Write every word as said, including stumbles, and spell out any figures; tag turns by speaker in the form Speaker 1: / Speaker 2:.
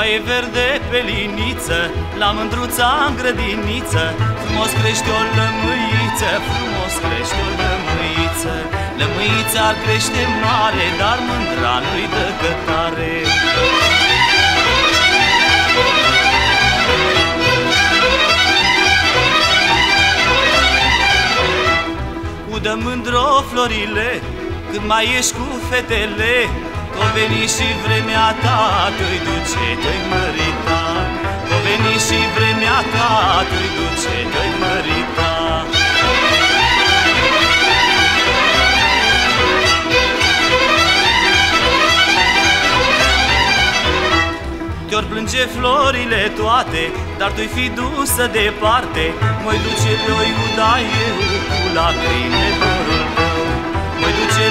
Speaker 1: foaie verde pe liniță, la mândruța în grădiniță, frumos crește o lămâiță, frumos crește o lămâiță. Lămâița ar crește mare, dar mândra nu-i dă cătare. Udă mândro florile, când mai ești cu fetele, că-o veni și vremea ta, te-i duce, te-i mărita. Că-o veni și vremea ta, te-i duce, te-i mărita. Te-or plânge florile toate, dar tu-i fi dusă departe. Mă-i duce pe o Iuda eu, cu lacrimi de dorul tău. Mă-i duce